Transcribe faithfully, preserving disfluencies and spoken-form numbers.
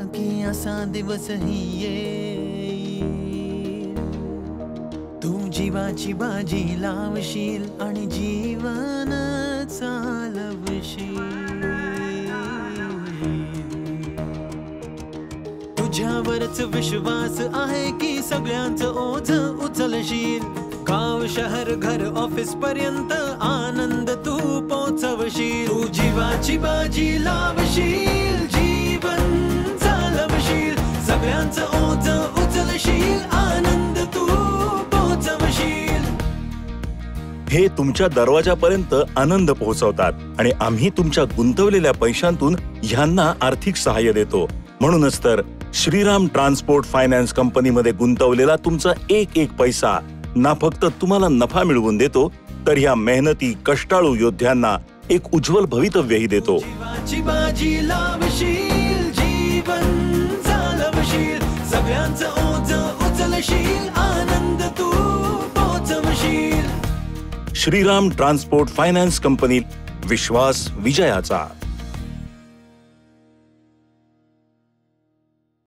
की असा दिवसही येईल, तू जीवाची बाजी लावशील आणि जीवन चालवशील. तुझ्यावरच विश्वास आहे की सगळ्यांचं ओझ उचलशील. गाव शहर घर ऑफिस पर्यंत आनंद तू पोचवशील. तू जीवाची बाजी लावशील, जीवन चालवशील, सगळ्यांचं ओझ उचलशील, आनंद तू पोचवशील. हे तुमच्या दरवाजापर्यंत आनंद पोहोचवतात आणि आम्ही तुमच्या गुंतवलेल्या पैशांतून ह्यांना आर्थिक सहाय्य देतो. म्हणूनच तर श्रीराम ट्रान्सपोर्ट फायनान्स कंपनीमध्ये गुंतवलेला तुमचा एक एक पैसा ना फक्त तुम्हाला नफा मिळवून देतो, तर ह्या मेहनती कष्टाळू योद्ध्यांना एक उज्ज्वल भवितव्यही देतो. जीवाची बाजी लावशील, जीवन चालवशील, सगळ्यांचं ओझ उचलशील, आनंद तू पोचवशील. श्रीराम ट्रान्सपोर्ट फायनान्स कंपनी, विश्वास विजयाचा.